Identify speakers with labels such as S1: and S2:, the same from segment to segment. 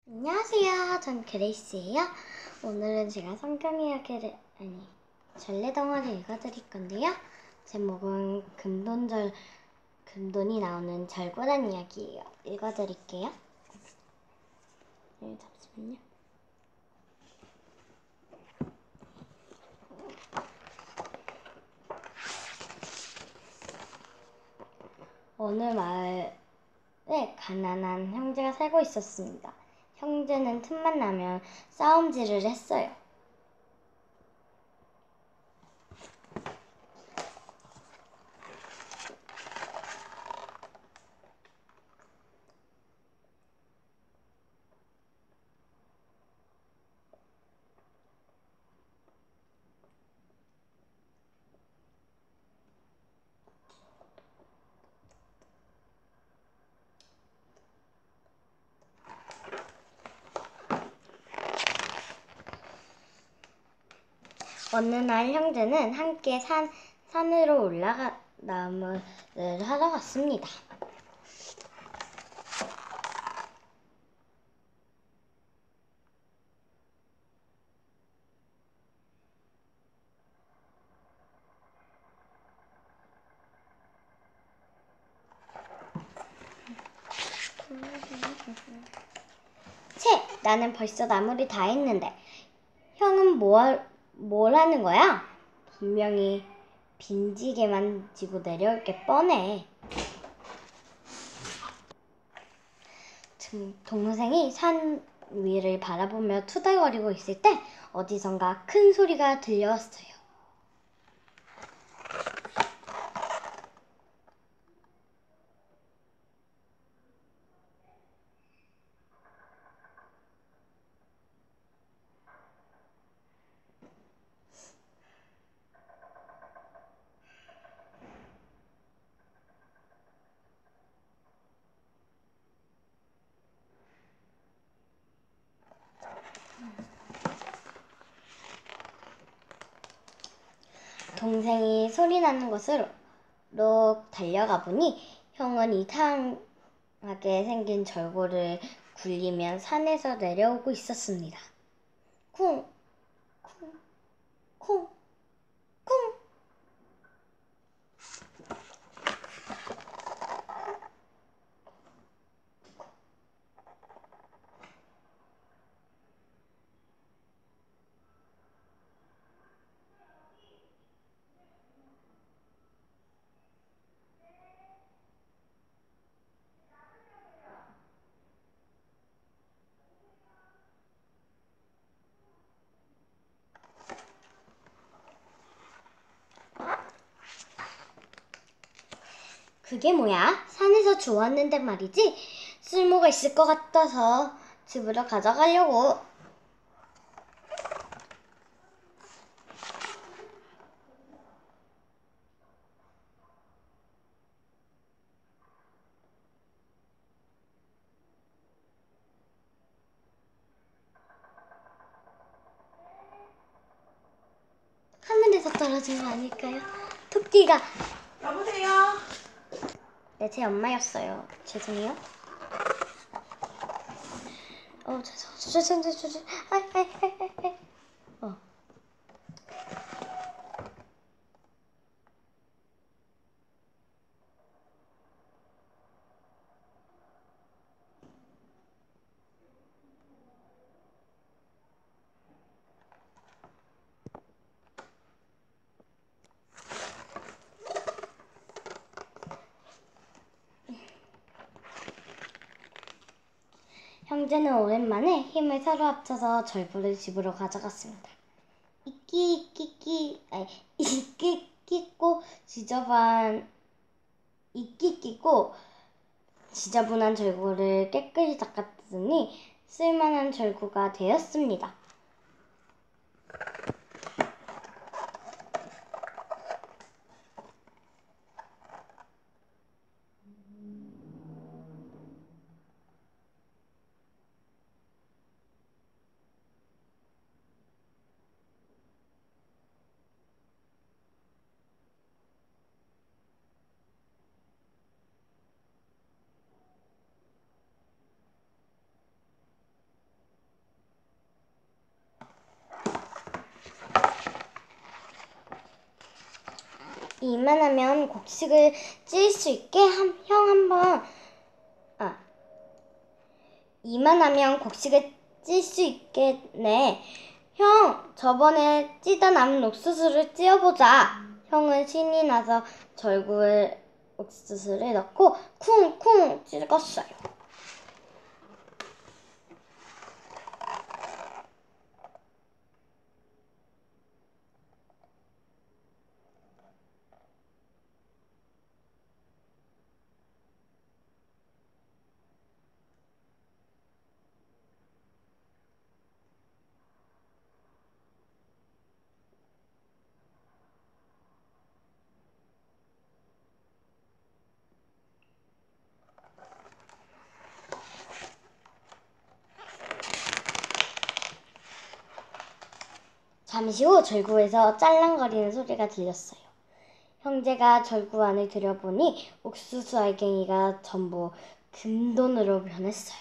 S1: 안녕하세요. 전 그레이스예요. 오늘은 제가 전래동화를 읽어드릴 건데요. 제목은 금돈이 나오는 절구란 이야기예요. 읽어드릴게요. 네, 잠시만요. 어느 마을에 가난한 형제가 살고 있었습니다. 형제는 틈만 나면 싸움질을 했어요. 어느 날 형제는 함께 산으로 올라가 나무를 하러 갔습니다. 나는 벌써 나무를 다 했는데 형은 뭘 하는 거야? 분명히 빈지게만 지고 내려올 게 뻔해. 동생이 산 위를 바라보며 투덜거리고 있을 때 어디선가 큰 소리가 들려왔어요. 동생이 소리 나는 곳으로 달려가 보니 형은 이상하게 생긴 절구를 굴리며 산에서 내려오고 있었습니다. 쿵, 쿵, 쿵, 쿵. 그게 뭐야? 산에서 주웠는데 말이지. 쓸모가 있을 것 같아서 집으로 가져가려고. 하늘에서 떨어진 거 아닐까요? 토끼가.
S2: 여보세요?
S1: 네, 제 엄마였어요. 죄송해요. 죄송. 아이. 형제는 오랜만에 힘을 서로 합쳐서 절구를 집으로 가져갔습니다. 이끼 끼고 지저분한 절구를 깨끗이 닦았더니 쓸만한 절구가 되었습니다. 이만하면 곡식을 찢을 수 있게 형 한번 이만하면 곡식을 찢을 수 있겠네. 형, 저번에 찌다 남은 옥수수를 찧어보자. 형은 신이 나서 절구에 옥수수를 넣고 쿵쿵 찍었어요. 잠시 후 절구에서 짤랑거리는 소리가 들렸어요. 형제가 절구 안을 들여보니 옥수수 알갱이가 전부 금돈으로 변했어요.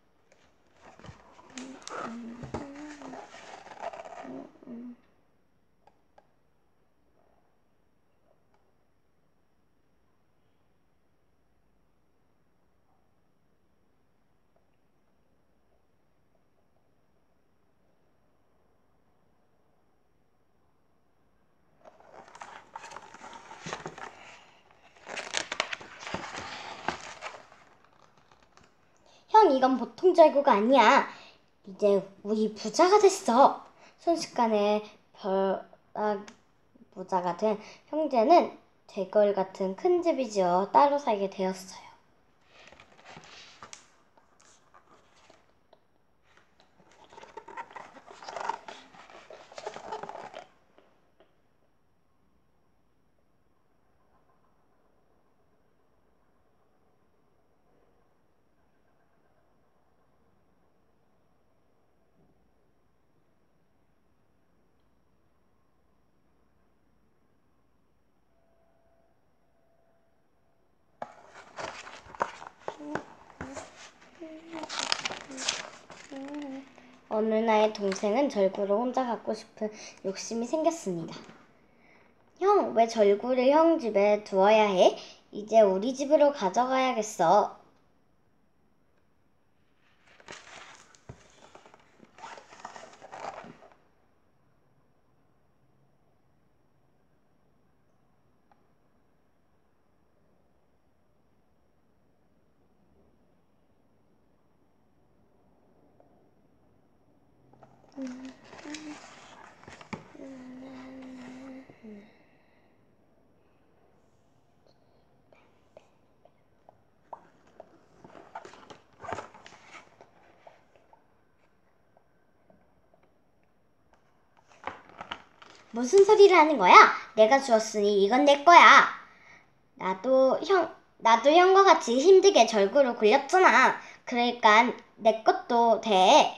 S1: 형, 이건 보통 절구가 아니야. 이제 우리 부자가 됐어. 순식간에 벼락 부자가 된 형제는 대궐 같은 큰 집을 지어 따로 살게 되었어요. 어느 날 동생은 절구를 혼자 갖고 싶은 욕심이 생겼습니다. 형, 왜 절구를 형 집에 두어야 해? 이제 우리 집으로 가져가야겠어. 무슨 소리를 하는 거야? 내가 주었으니 이건 내 거야. 나도 형과 같이 힘들게 절구를 굴렸잖아. 그러니까 내 것도 돼.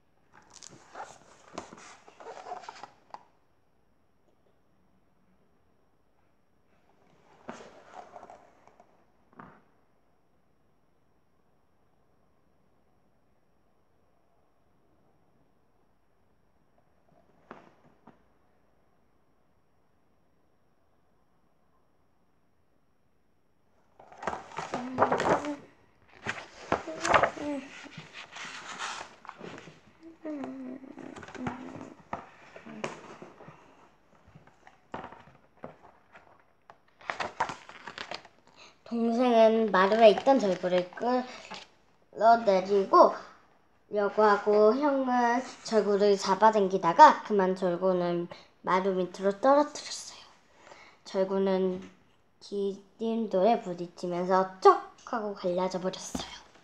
S1: 동생은 마루에 있던 절구를 끌어내리려고 하고 형은 절구를 잡아당기다가 그만 절구는 마루 밑으로 떨어뜨렸어요. 절구는 기린돌에 부딪히면서 쩍 하고 갈라져 버렸어요.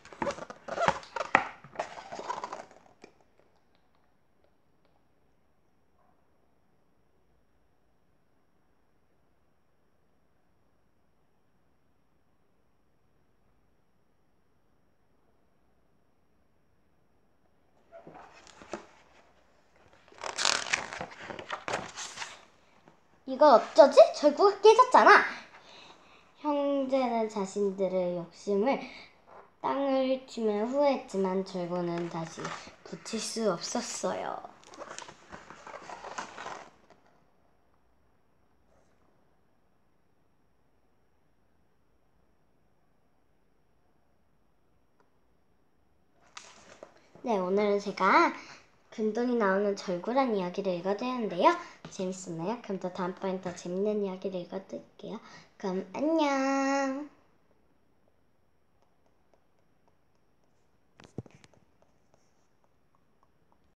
S1: 이건 어쩌지? 절구가 깨졌잖아. 형제는 자신들의 욕심을 땅을 치며 후회했지만 절구는 다시 붙일 수 없었어요. 네, 오늘은 제가 금돈이 나오는 절구란 이야기를 읽어드렸는데요. 재밌었나요? 그럼 또 다음번엔 더 재밌는 이야기를 읽어드릴게요. 그럼 안녕.